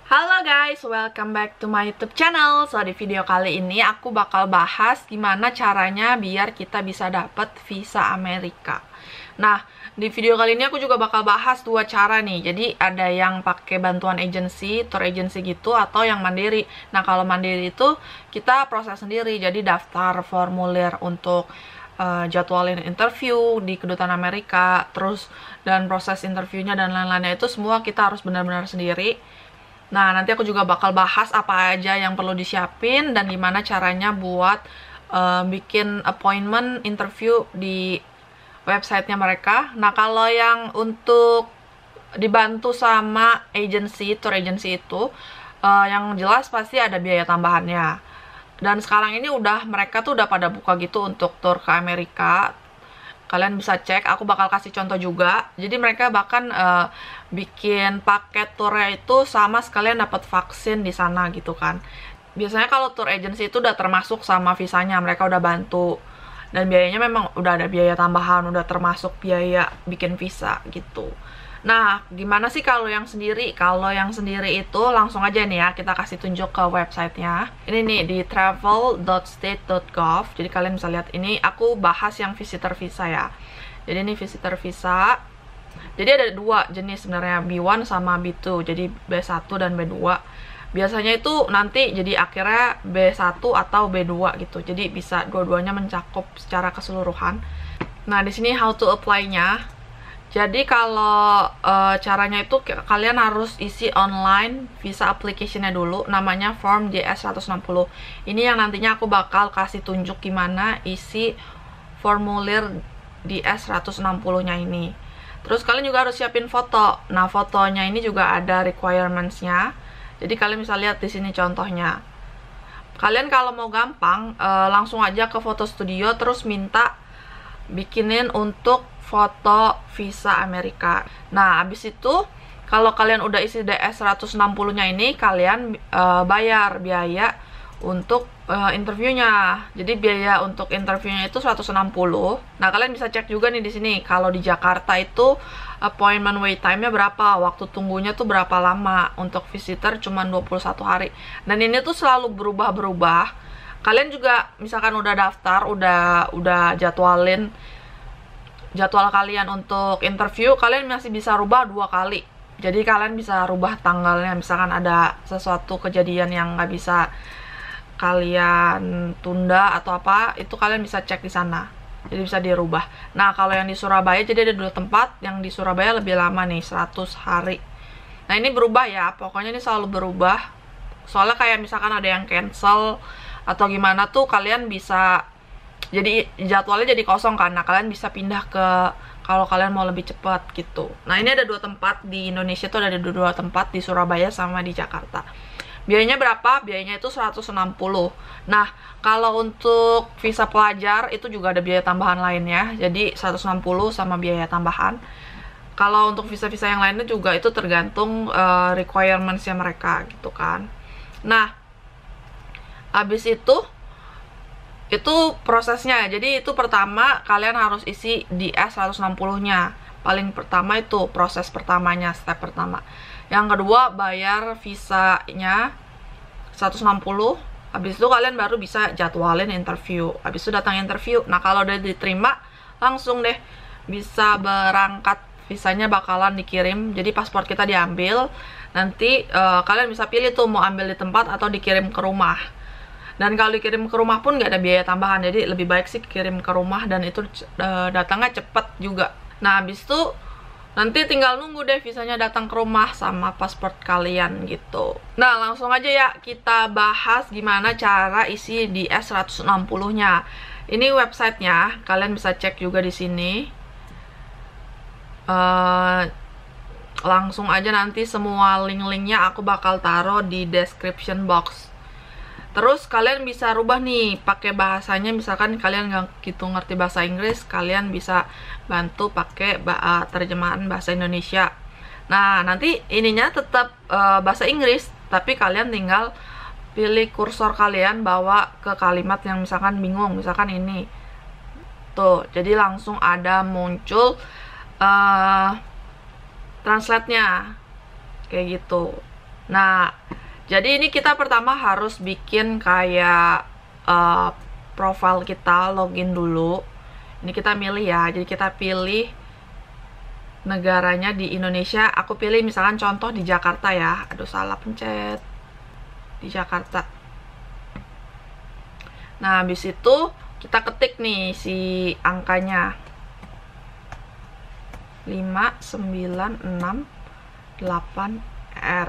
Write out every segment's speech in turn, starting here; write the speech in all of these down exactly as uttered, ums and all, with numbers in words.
Halo guys, welcome back to my YouTube channel. So di video kali ini aku bakal bahas gimana caranya biar kita bisa dapet visa Amerika. Nah, di video kali ini aku juga bakal bahas dua cara nih. Jadi ada yang pakai bantuan agency, tour agency gitu, atau yang mandiri. Nah, kalau mandiri itu kita proses sendiri. Jadi daftar formulir untuk uh, jadwalin interview di kedutaan Amerika, terus dan proses interviewnya dan lain-lainnya itu semua kita harus benar-benar sendiri. Nah, nanti aku juga bakal bahas apa aja yang perlu disiapin dan gimana caranya buat uh, bikin appointment interview di websitenya mereka. Nah, kalau yang untuk dibantu sama agency, tour agency itu, uh, yang jelas pasti ada biaya tambahannya. Dan sekarang ini udah, mereka tuh udah pada buka gitu untuk tour ke Amerika. Kalian bisa cek, aku bakal kasih contoh juga. Jadi mereka bahkan uh, bikin paket tournya itu sama sekalian dapat vaksin di sana gitu kan. Biasanya kalau tour agency itu udah termasuk sama visanya, mereka udah bantu. Dan biayanya memang udah ada biaya tambahan, udah termasuk biaya bikin visa gitu. Nah, gimana sih kalau yang sendiri? Kalau yang sendiri itu langsung aja nih ya, kita kasih tunjuk ke websitenya. Ini nih, di travel dot state dot gov. Jadi kalian bisa lihat, ini aku bahas yang visitor visa ya. Jadi ini visitor visa. Jadi ada dua jenis sebenarnya, B one sama B two. Jadi B one dan B two. Biasanya itu nanti jadi akhirnya B one atau B two gitu. Jadi bisa dua-duanya mencakup secara keseluruhan. Nah, di sini how to apply-nya. Jadi kalau e, caranya itu kalian harus isi online visa application-nya dulu, namanya form D S seratus enam puluh. Ini yang nantinya aku bakal kasih tunjuk gimana isi formulir D S seratus enam puluh-nya ini. Terus kalian juga harus siapin foto. Nah, fotonya ini juga ada requirements-nya. Jadi kalian bisa lihat di sini contohnya. Kalian kalau mau gampang, e, langsung aja ke foto studio terus minta bikinin untuk foto visa Amerika. Nah, abis itu kalau kalian udah isi D S seratus enam puluh-nya ini, kalian uh, bayar biaya untuk uh, interviewnya. Jadi biaya untuk interviewnya itu seratus enam puluh. Nah, kalian bisa cek juga nih di sini. Kalau di Jakarta itu appointment wait time-nya berapa, waktu tunggunya tuh berapa lama. Untuk visitor cuma dua puluh satu hari. Dan ini tuh selalu berubah-berubah. Kalian juga misalkan udah daftar, udah udah jadwalin jadwal kalian untuk interview, kalian masih bisa rubah dua kali. Jadi kalian bisa rubah tanggalnya, misalkan ada sesuatu kejadian yang nggak bisa kalian tunda atau apa, itu kalian bisa cek di sana. Jadi bisa dirubah. Nah, kalau yang di Surabaya, jadi ada dua tempat. Yang di Surabaya lebih lama nih, seratus hari. Nah, ini berubah ya, pokoknya ini selalu berubah. Soalnya kayak misalkan ada yang cancel atau gimana tuh, kalian bisa, jadi jadwalnya jadi kosong kan. Nah, kalian bisa pindah ke kalau kalian mau lebih cepat gitu. Nah, ini ada dua tempat di Indonesia tuh, ada dua tempat di Surabaya sama di Jakarta. Biayanya berapa? Biayanya itu seratus enam puluh. Nah, kalau untuk visa pelajar itu juga ada biaya tambahan lainnya. Jadi seratus enam puluh sama biaya tambahan. Kalau untuk visa-visa yang lainnya juga itu tergantung uh, requirements-nya mereka gitu kan. Nah, habis itu itu prosesnya. Jadi itu pertama kalian harus isi D S seratus enam puluh-nya. Paling pertama itu proses pertamanya, step pertama. Yang kedua bayar visanya seratus enam puluh. Habis itu kalian baru bisa jadwalin interview. Habis itu datang interview. Nah, kalau udah diterima langsung deh bisa berangkat. Visanya bakalan dikirim. Jadi paspor kita diambil. Nanti uh, kalian bisa pilih tuh mau ambil di tempat atau dikirim ke rumah. Dan kalau dikirim ke rumah pun nggak ada biaya tambahan. Jadi lebih baik sih kirim ke rumah dan itu uh, datangnya cepet juga. Nah, habis itu nanti tinggal nunggu deh visanya datang ke rumah sama paspor kalian gitu. Nah, langsung aja ya kita bahas gimana cara isi D S seratus enam puluh-nya. Ini websitenya, kalian bisa cek juga di sini. Uh, langsung aja nanti semua link-linknya aku bakal taruh di description box. Terus kalian bisa rubah nih pakai bahasanya, misalkan kalian nggak gitu ngerti bahasa Inggris, kalian bisa bantu pakai uh, terjemahan bahasa Indonesia. Nah, nanti ininya tetap uh, bahasa Inggris, tapi kalian tinggal pilih kursor kalian bawa ke kalimat yang misalkan bingung, misalkan ini. Tuh, jadi langsung ada muncul uh, translate-nya. Kayak gitu. Nah, jadi ini kita pertama harus bikin kayak uh, profile kita, login dulu. Ini kita milih ya, jadi kita pilih negaranya di Indonesia. Aku pilih misalkan contoh di Jakarta ya. Aduh, salah pencet. Di Jakarta. Nah, habis itu kita ketik nih si angkanya. lima sembilan enam delapan R.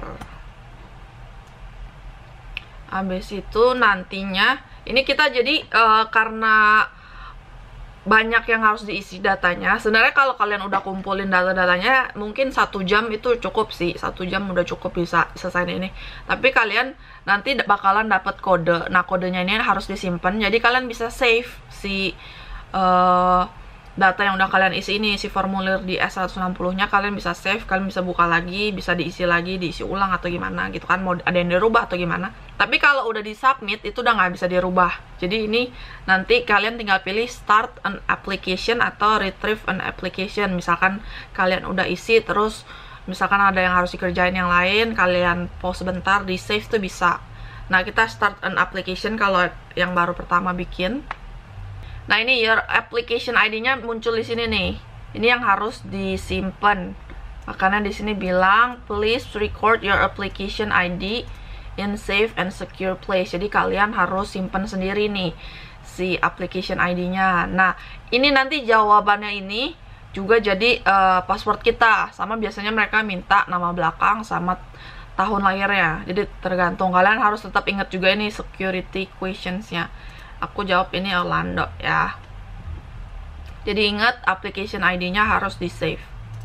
Habis itu nantinya ini kita jadi uh, karena banyak yang harus diisi datanya. Sebenarnya kalau kalian udah kumpulin data-datanya mungkin satu jam itu cukup sih, satu jam udah cukup bisa selesai ini. Tapi kalian nanti bakalan dapat kode. Nah, kodenya ini harus disimpan. Jadi kalian bisa save si uh, data yang udah kalian isi ini, si formulir di S seratus enam puluh nya kalian bisa save, kalian bisa buka lagi, bisa diisi lagi, diisi ulang atau gimana gitu kan, mau ada yang dirubah atau gimana. Tapi kalau udah di submit itu udah nggak bisa dirubah. Jadi ini nanti kalian tinggal pilih start an application atau retrieve an application. Misalkan kalian udah isi, terus misalkan ada yang harus dikerjain yang lain, kalian pause sebentar, di save tuh bisa. Nah, kita start an application kalau yang baru pertama bikin. Nah, ini your application I D-nya muncul di sini nih. Ini yang harus disimpan. Makanya di sini bilang please record your application I D in safe and secure place. Jadi kalian harus simpan sendiri nih si application I D-nya. Nah, ini nanti jawabannya ini juga jadi uh, password kita. Sama biasanya mereka minta nama belakang sama tahun lahirnya. Jadi tergantung, kalian harus tetap ingat juga ini security questions-nya. Aku jawab ini Orlando ya. Jadi ingat application I D-nya harus di save.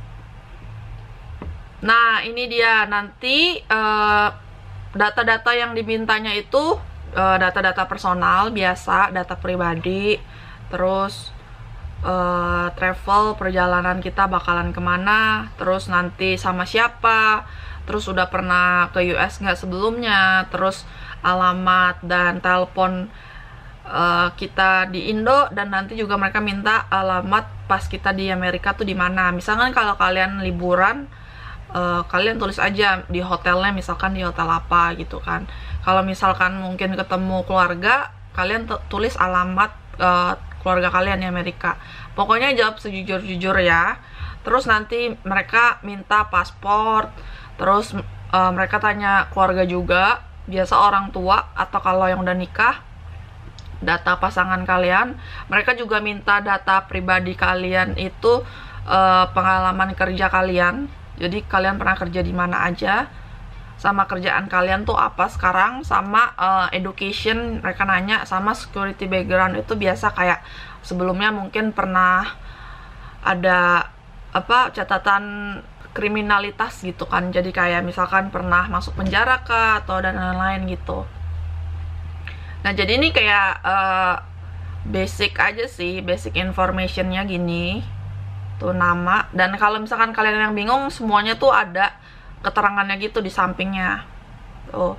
Nah, ini dia nanti data-data uh, yang dimintanya itu data-data uh, personal biasa, data pribadi, terus uh, travel, perjalanan kita bakalan kemana, terus nanti sama siapa, terus udah pernah ke U S nggak sebelumnya, terus alamat dan telepon Uh, kita di Indo, dan nanti juga mereka minta alamat pas kita di Amerika tuh di mana. Misalkan kalau kalian liburan, uh, kalian tulis aja di hotelnya, misalkan di hotel apa gitu kan. Kalau misalkan mungkin ketemu keluarga, kalian tulis alamat uh, keluarga kalian di Amerika. Pokoknya jawab sejujur-jujur ya. Terus nanti mereka minta paspor, terus uh, mereka tanya keluarga juga, biasa orang tua atau kalau yang udah nikah, data pasangan kalian. Mereka juga minta data pribadi kalian itu, uh, pengalaman kerja kalian. Jadi kalian pernah kerja di mana aja, sama kerjaan kalian tuh apa sekarang, sama uh, education mereka nanya, sama security background itu biasa kayak sebelumnya mungkin pernah ada apa catatan kriminalitas gitu kan. Jadi kayak misalkan pernah masuk penjara kah atau dan lain-lain gitu. Nah, jadi ini kayak uh, basic aja sih, basic informationnya gini. Tuh nama, dan kalau misalkan kalian yang bingung, semuanya tuh ada keterangannya gitu di sampingnya. Tuh.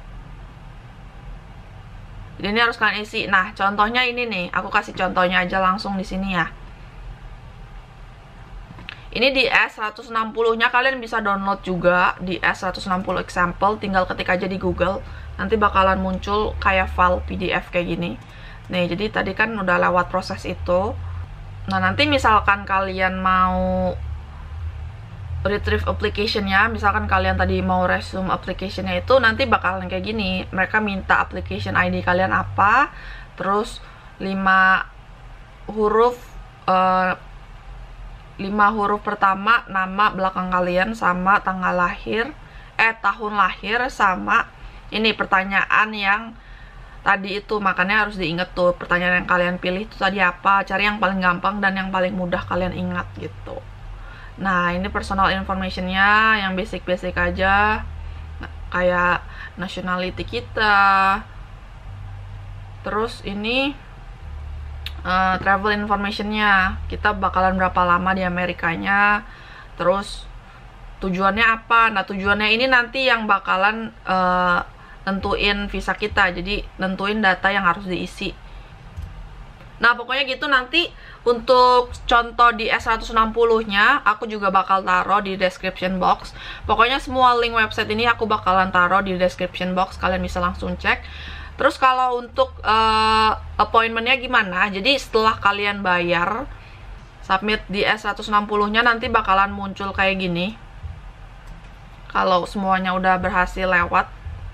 Jadi ini harus kalian isi. Nah, contohnya ini nih, aku kasih contohnya aja langsung di sini ya. Ini di S seratus enam puluh nya kalian bisa download juga di S seratus enam puluh example, tinggal ketik aja di Google. Nanti bakalan muncul kayak file P D F kayak gini. Nih, jadi tadi kan udah lewat proses itu. Nah, nanti misalkan kalian mau retrieve application-nya, misalkan kalian tadi mau resume application-nya itu, nanti bakalan kayak gini. Mereka minta application I D kalian apa, terus lima huruf uh, lima huruf pertama nama belakang kalian, sama tanggal lahir, eh tahun lahir, sama ini pertanyaan yang tadi itu. Makanya harus diinget tuh pertanyaan yang kalian pilih itu tadi apa, cari yang paling gampang dan yang paling mudah kalian ingat gitu. Nah, ini personal information-nya yang basic-basic aja, kayak nationality kita, terus ini Uh, travel information-nya, kita bakalan berapa lama di Amerikanya, terus tujuannya apa. Nah, tujuannya ini nanti yang bakalan uh, nentuin visa kita, jadi nentuin data yang harus diisi. Nah pokoknya gitu. Nanti untuk contoh di S seratus enam puluh nya aku juga bakal taruh di description box. Pokoknya semua link website ini aku bakalan taruh di description box, kalian bisa langsung cek. Terus kalau untuk uh, appointmentnya gimana, jadi setelah kalian bayar submit di S seratus enam puluh nya nanti bakalan muncul kayak gini. Kalau semuanya udah berhasil lewat,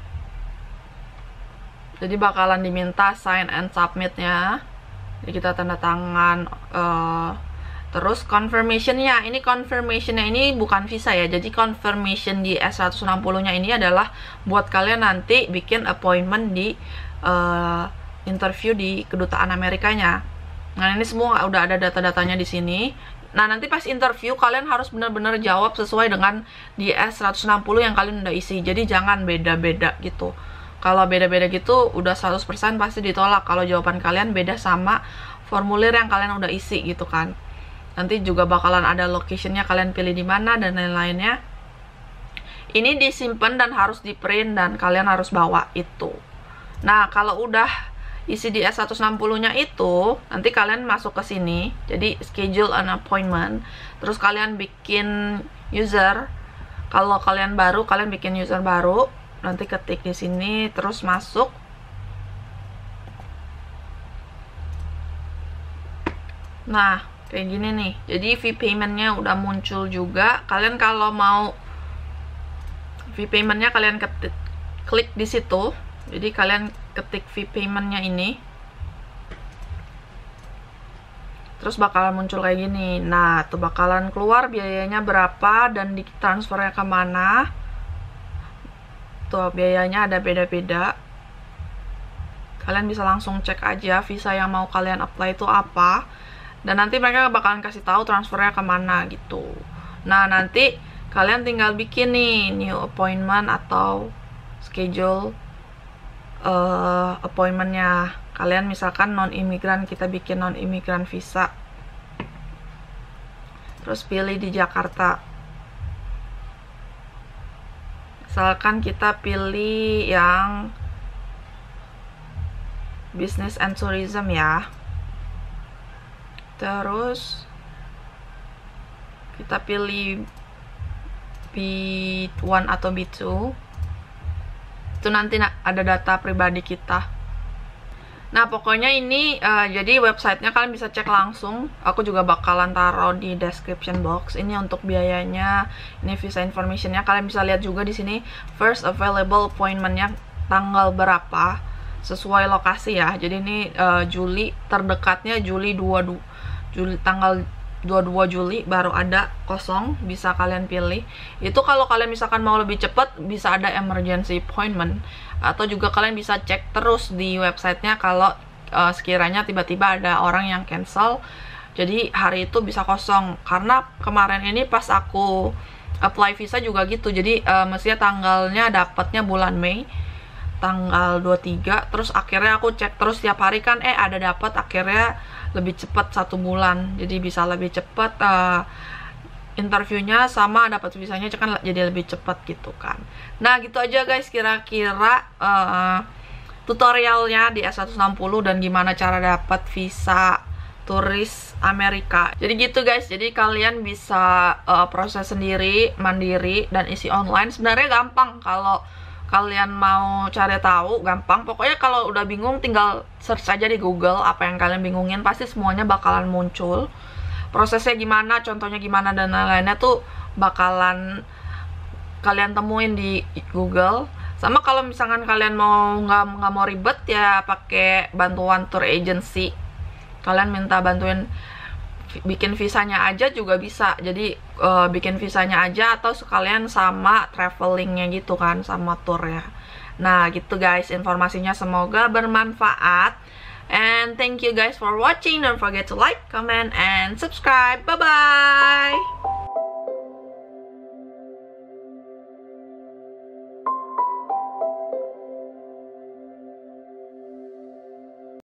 jadi bakalan diminta sign and submit-nya. Jadi kita tanda tangan. uh, Terus confirmation-nya, ini confirmation-nya ini bukan visa ya. Jadi confirmation di S seratus enam puluh nya ini adalah buat kalian nanti bikin appointment di uh, interview di kedutaan Amerikanya. Nah ini semua udah ada data-datanya di sini. Nah nanti pas interview kalian harus benar-benar jawab sesuai dengan di S seratus enam puluh yang kalian udah isi. Jadi jangan beda-beda gitu. Kalau beda-beda gitu udah seratus persen pasti ditolak kalau jawaban kalian beda sama formulir yang kalian udah isi gitu kan. Nanti juga bakalan ada location-nya, kalian pilih di mana dan lain-lainnya. Ini disimpan dan harus di print dan kalian harus bawa itu. Nah kalau udah isi di S seratus enam puluh nya itu, nanti kalian masuk ke sini. Jadi schedule an appointment. Terus kalian bikin user. Kalau kalian baru, kalian bikin user baru. Nanti ketik di sini, terus masuk. Nah, kayak gini nih. Jadi fee payment-nya udah muncul juga. Kalian kalau mau fee payment-nya kalian ketik, klik di situ. Jadi kalian ketik fee payment-nya ini. Terus bakalan muncul kayak gini. Nah, tuh bakalan keluar biayanya berapa dan di transfernya kemana. Tuh biayanya ada beda-beda. Kalian bisa langsung cek aja visa yang mau kalian apply itu apa. Dan nanti mereka bakalan kasih tahu transfernya kemana gitu. Nah nanti kalian tinggal bikin nih new appointment atau schedule uh, appointmentnya. Kalian misalkan non-imigran, kita bikin non-imigran visa. Terus pilih di Jakarta. Misalkan kita pilih yang business and tourism ya. Terus kita pilih B one atau B two. Itu nanti ada data pribadi kita. Nah pokoknya ini uh, jadi websitenya kalian bisa cek langsung. Aku juga bakalan taruh di description box. Ini untuk biayanya, ini visa informationnya. Kalian bisa lihat juga di sini first available appointmentnya tanggal berapa sesuai lokasi ya. Jadi ini uh, Juli, terdekatnya Juli dua puluh dua Juli, tanggal dua puluh dua Juli baru ada kosong, bisa kalian pilih. Itu kalau kalian misalkan mau lebih cepat bisa ada emergency appointment, atau juga kalian bisa cek terus di websitenya kalau uh, sekiranya tiba-tiba ada orang yang cancel, jadi hari itu bisa kosong. Karena kemarin ini pas aku apply visa juga gitu, jadi uh, mestinya tanggalnya dapatnya bulan Mei tanggal dua puluh tiga, terus akhirnya aku cek terus tiap hari kan eh ada dapat, akhirnya lebih cepat satu bulan, jadi bisa lebih cepat uh, interviewnya sama dapat visanya kan jadi lebih cepat gitu kan. Nah gitu aja guys kira-kira uh, tutorialnya di S seratus enam puluh dan gimana cara dapat visa turis Amerika. Jadi gitu guys, jadi kalian bisa uh, proses sendiri, mandiri, dan isi online. Sebenarnya gampang kalau kalian mau cari tahu, gampang. Pokoknya kalau udah bingung tinggal search aja di Google apa yang kalian bingungin, pasti semuanya bakalan muncul. Prosesnya gimana, contohnya gimana, dan lain-lainnya tuh bakalan kalian temuin di Google. Sama kalau misalkan kalian mau nggak nggak mau ribet ya pakai bantuan tour agency. Kalian minta bantuin bikin visanya aja juga bisa. Jadi uh, bikin visanya aja atau sekalian sama travelingnya gitu kan, sama tournya. Nah gitu guys informasinya, semoga bermanfaat. And thank you guys for watching. Don't forget to like, comment, and subscribe. Bye bye.